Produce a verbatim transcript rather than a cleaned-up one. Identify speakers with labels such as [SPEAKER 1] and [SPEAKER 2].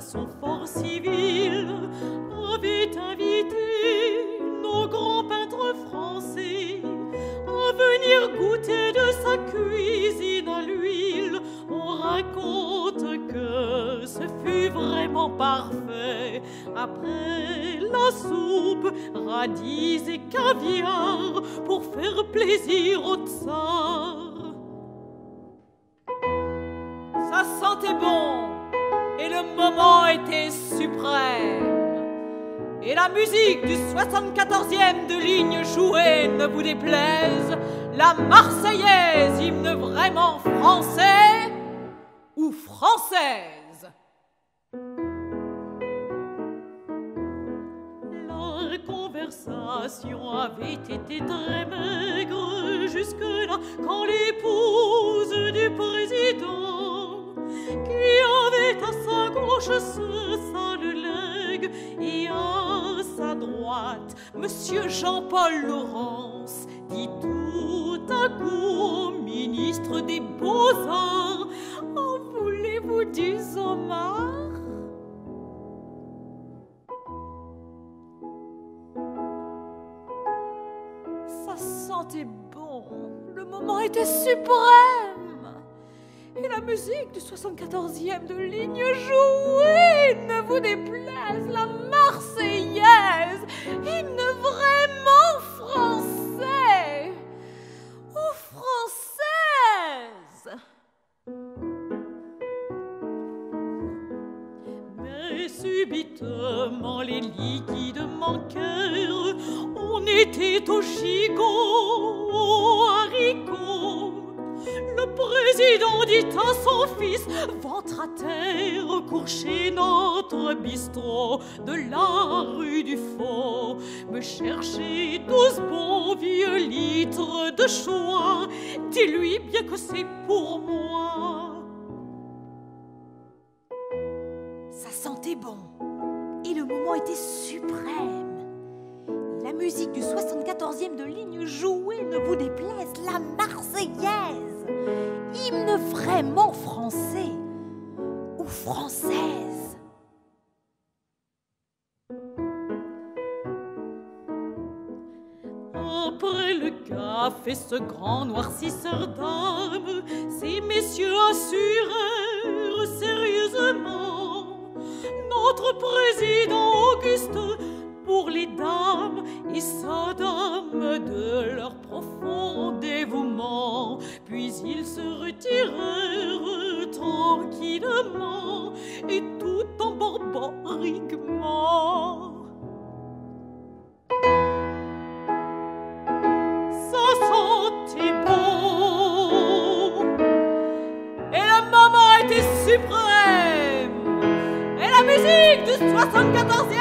[SPEAKER 1] façon fort civile, avait invité nos grands peintres français à venir goûter de sa cuisine à l'huile. On raconte que ce fut vraiment parfait. Après la soupe, radis et caviar pour faire plaisir au tsar. Ça sentait bon et le moment était suprême. Et la musique du soixante-quatorzième de ligne jouée, ne vous déplaise, la Marseillaise, hymne vraiment français ou française. La conversation avait été très maigre jusque-là, quand l'épouse du président, qui avait à sa gauche ce sale legs et à sa droite Monsieur Jean-Paul Laurence, dit tout à coup au ministre des Beaux-Arts: en voulez-vous du homard? Ça sentait bon, le moment était suprême. Et la musique du soixante-quatorzième de ligne jouée, ne vous déplaise, la Marseillaise, hymne vraiment français ou française. Mais subitement les liquides manquèrent, on était au gigot, au haricot. Le président dit à son fils: ventre à terre, cours chez notre bistrot de la rue du Faux, me chercher douze bons vieux litres de choix, dis-lui bien que c'est pour moi.
[SPEAKER 2] Ça sentait bon et le moment était suprême. La musique du soixante-quatorzième de ligne jouée, ne vous déplaise, la Marseillaise, hymne vraiment français ou française.
[SPEAKER 1] Après le café, ce grand noircisseur d'âme, ces messieurs assurèrent sérieusement notre président Auguste pour les dames et sa dame de leur profond dévouement. Puis ils se retirèrent tranquillement et tout en barbariquement. Ça sentait bon et le moment était suprême. Et la musique du soixante-quatorzième